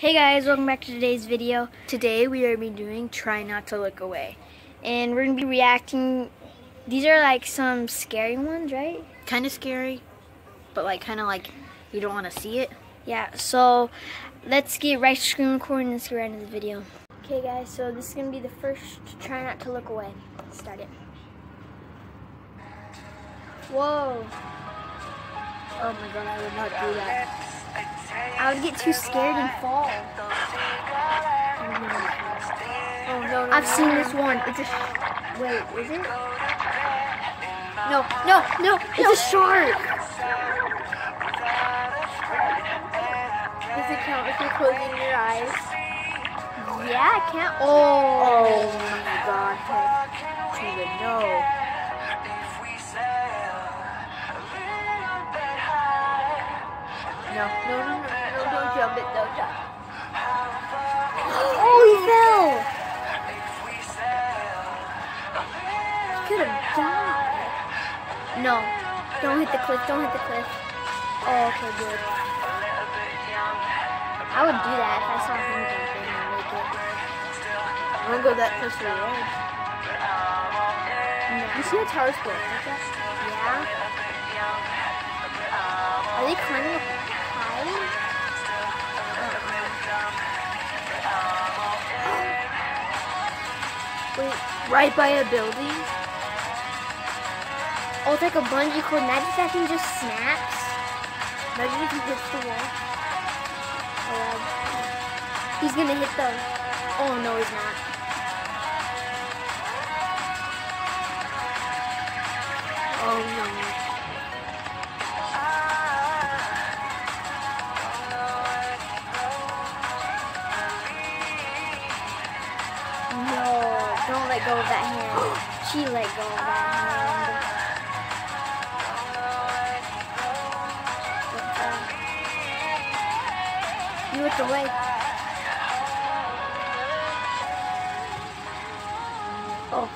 Hey guys, welcome back to today's video. Today we are doing Try Not to Look Away. And we're going to be reacting. These are like some scary ones, right? Kind of scary, but like kind of like you don't want to see it. Yeah, so let's get right to screen recording and let's get right into the video. Okay guys, so this is going to be the first Try Not to Look Away. Let's start it. Whoa. Oh my god, I would not do that. I would get too scared and fall. Oh no, I've seen this one. It's a wait, is it? No, it's a shark. Does it count if you're closing your eyes? Yeah, I can't. Oh my god, I don't even know. No, don't jump it, don't jump. Oh, he fell. He could have died. No, don't hit the cliff, Oh, okay, good. I would do that if I saw him jumping and make it. I'm gonna go that close to the edge. No. You see the towers going like that? Yeah. Are they climbing up high? Wait, right by a building? Oh, it's like a bungee cord. Imagine if that thing just snaps. Imagine if he hits the wall. Oh, yeah. He's gonna hit the... Oh, no, he's not. Oh, no. Don't let go of that hand. She let go of that hand. You looked away. Oh.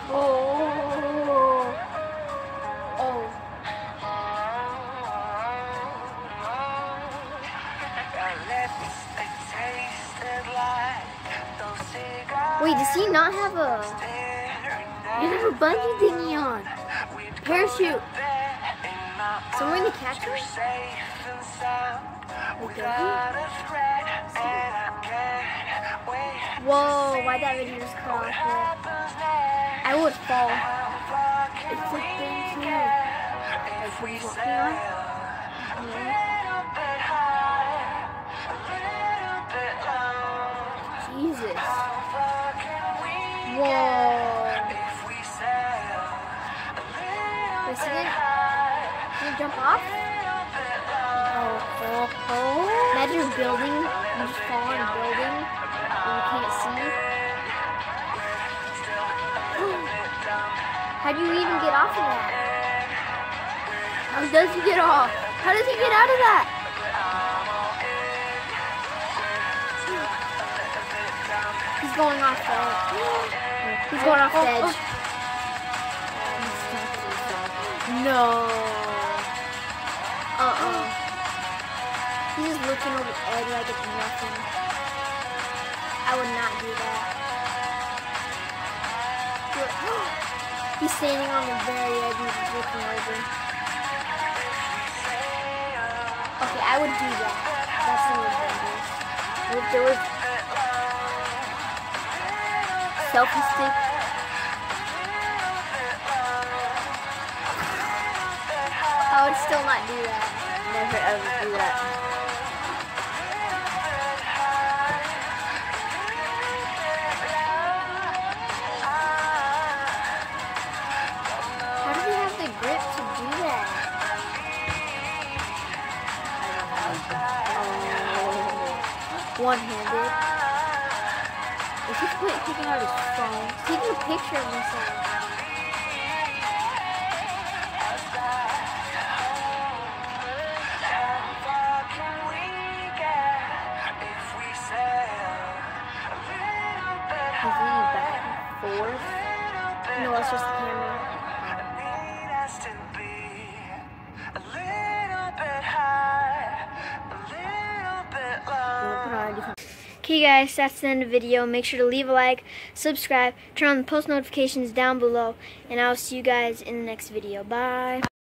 Wait, does he not have a... You have a bungee thingy on. Parachute. Someone to catch her? Whoa, why'd that video just cut off it? I would fall. It's a thing too. Like when he's walking on. Jesus. Whoa. Wait, is he gonna jump off? Oh. Imagine a building, you just fall on a building, and you can't see. How do you even get off of that? How does he get off? How does he get out of that? He's going off the edge. He's going off the edge. No. He's just looking over the edge like it's nothing. I would not do that. He's standing on the very edge and just looking over. Okay, I would do that. That's a little dangerous. What if there was selfie stick? I would still not do that. Never ever do that. How do they have the grip to do that? One-handed. Is he taking out his phone? Taking a picture of himself. He's leaning back and forth. No, it's just the camera. Okay guys, that's the end of the video. Make sure to leave a like, subscribe, turn on the post notifications down below, and I'll see you guys in the next video. Bye.